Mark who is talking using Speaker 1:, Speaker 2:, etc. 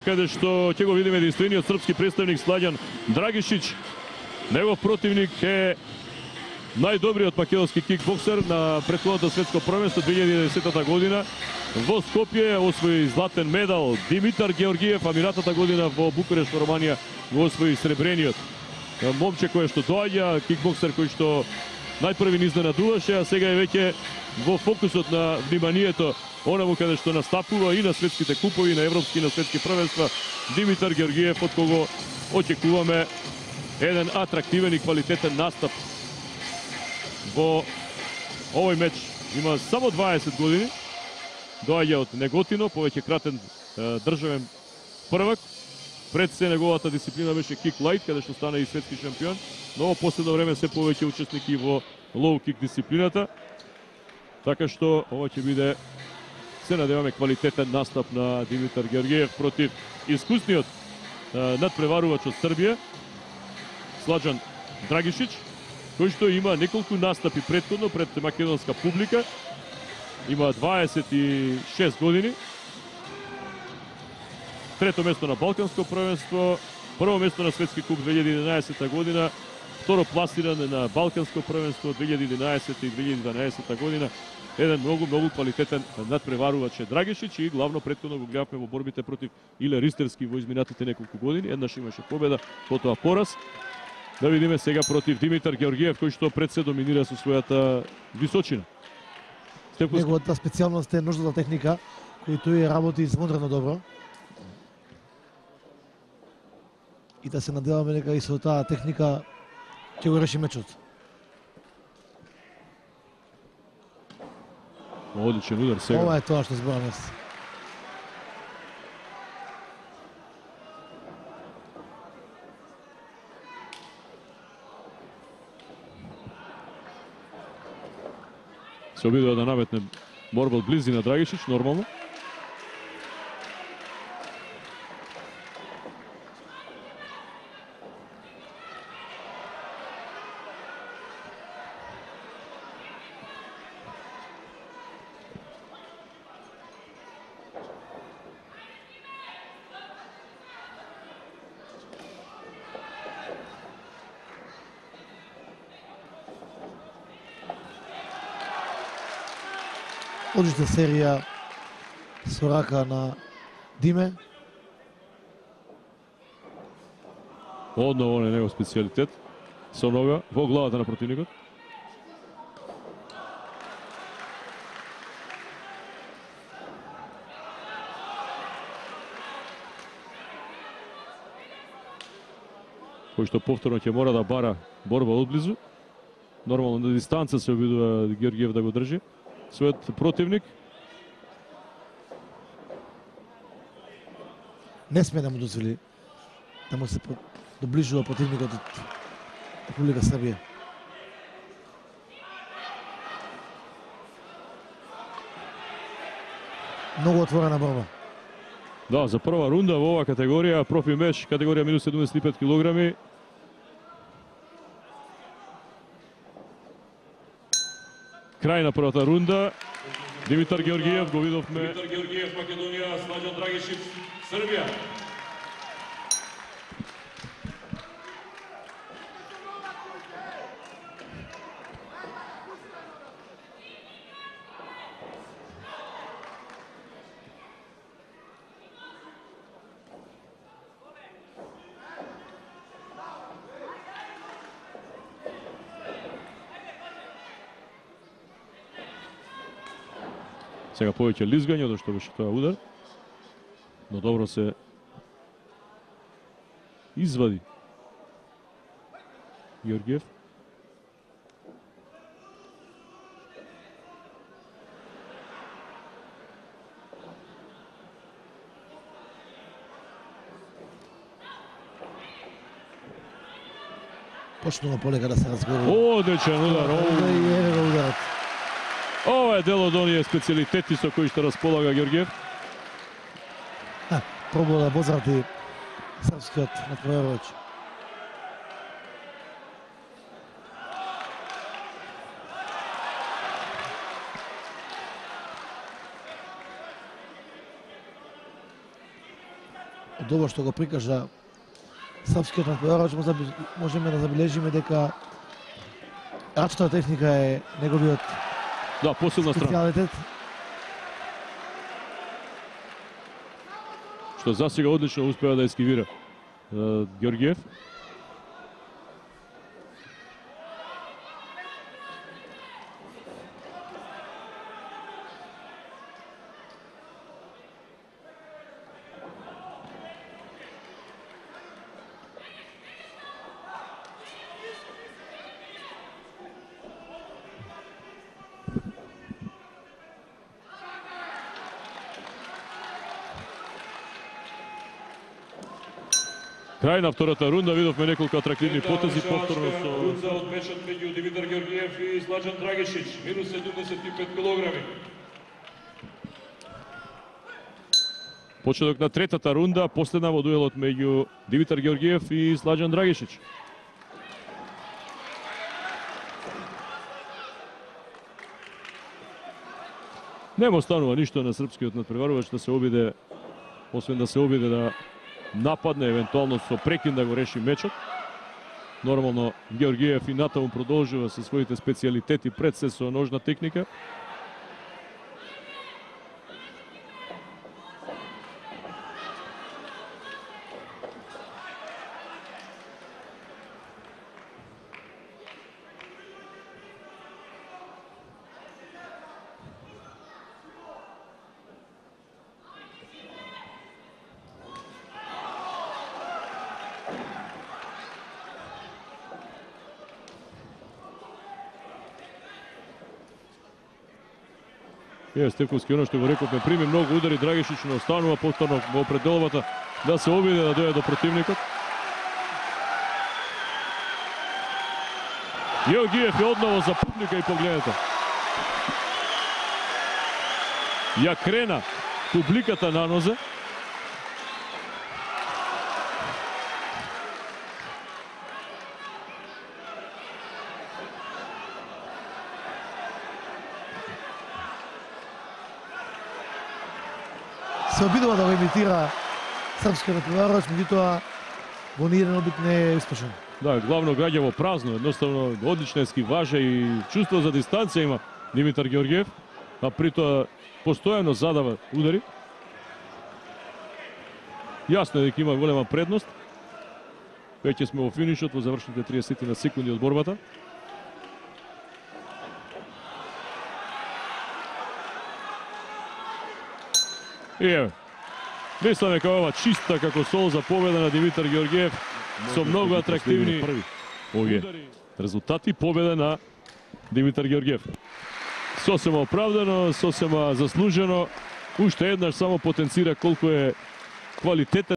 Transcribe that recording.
Speaker 1: каде што ќе го видиме единствениот српски представник Слаѓан Драгишич. Негов противник е најдобриот македонски кикбоксер на претходното светско првенство 2010 година. Во Скопје освои златен медал Димитар Георгиев, а минатата година во Букурешт, Романија, го освои сребрениот. Момче кој што доаѓа, кикбоксер кој што најпрви ни изненадуваше, а сега е веќе во фокусот на вниманието онаму каде што настапува и на светските купови, и на европски и на светски првенства. Димитар Георгиев, од кого очекуваме еден атрактивен и квалитетен настап во овој меч. Има само 20 години, доаѓа од Неготино, повеќе кратен државен првак. Пред се неговата дисциплина беше кик лайт, каде што стана и светски шампион, но во последно време се повеќе учесники во лоу кик дисциплината. Така што ова ќе биде, се надеваме, квалитетен настап на Димитар Георгиев против искусниот надпреварувач од Србија Слаѓан Драгишич, кој што има неколку настапи претходно пред македонска публика. Има 26 години. Трето место на Балканско првенство, прво место на Светски куп 2011 година, второ пласиран на Балканско првенство 2011 и 2012 година. Еден многу квалитетен надпреварувач е Драгишич и главно претходно го гледавме во борбите против Иле Ристерски во изминатите неколку години. Еднаш имаше победа, потоа пораз. Да видиме сега против Димитар Георгиев, кој што пред се доминира со својата височина.
Speaker 2: Неговата специјалност е ножната техника, кој тој работи извонредно добро. И да се надеваме дека и со таа техника ќе го реши мечот.
Speaker 1: Одличен удар сега.
Speaker 2: Ова е тоа што збораме.
Speaker 1: Се обидува да наметне борба од близина Драгишич, нормално.
Speaker 2: Одлична серија со рака на Диме.
Speaker 1: Одново не негов специјалитет. Со нога во главата на противникот. Кој што повторно ќе мора да бара борба одблизу. Нормално на дистанца се обидува Георгиев да го држи својот противник.
Speaker 2: Не сме да му дозволи да му се доближува противникот од Република Србија. Многу отворена борба.
Speaker 1: Да, за прва рунда во оваа категорија, профи меч, категорија минус 75 килограми. Крај на првата рунда. Димитар Георгиев го видовме. Димитар Георгиев, Македонија, Слаѓан Драгишич, Србија. Сега повеќе лизгање, од што беше тоа удар. Но добро се извади Георгиев.
Speaker 2: Почнува полека да се разговарува.
Speaker 1: Одличен удар.
Speaker 2: Ударот.
Speaker 1: Ова е дел од оние специјалитети со кои што располага Георгиев.
Speaker 2: Пробува да возрати српскиот надпреварувач. од ова што го прикажа српскиот натпреварувач, можеме да забележиме дека рачната техника е неговиот
Speaker 1: Да, посилна страна.
Speaker 2: специјалитет.
Speaker 1: Што засега одлично успева да ескивира Георгиев. Крај на втората рунда, видовме неколку атрактивни потези, повторно со
Speaker 3: рунда од мечот меѓу Димитар Георгиев и Сладжан Драгишич, минус 75 килограми.
Speaker 1: почеток на третата рунда, последна во дуелот меѓу Димитар Георгиев и Сладжан Драгишич. Нема останува ништо на српскиот натпреварувач да се обиде, освен да се обиде да нападне, евентуално со прекин да го реши мечот. Нормално Георгиев и натаму продолжува со своите специјалитети, пред се со ножна техника. Стефковски, оно што го рековме, прими многу удари, Драгишич не останува повторно во пределовата да се обиде да дојде до противникот. Георгиев е одново за публика и погледнете. Ја крена публиката на нозе.
Speaker 2: Се обидува да го имитира српскиот натпреварувач, меѓутоа во ниеден обид не е успешен.
Speaker 1: Да, главно гаѓа во празно, едноставно одлична ескиважа и чувство за дистанција има Димитар Георгиев, а при тоа постојано задава удари. Јасно е дека има голема предност. Веќе сме во финишот, во завршните 30 на секунди од борбата. И еве, мислам дека ова чиста како сол за победа на Димитар Георгиев со многу атрактивни удари. Резултати, победа на Димитар Георгиев. Сосема оправдано, сосема заслужено. Уште еднаш само потенцира колку е квалитетен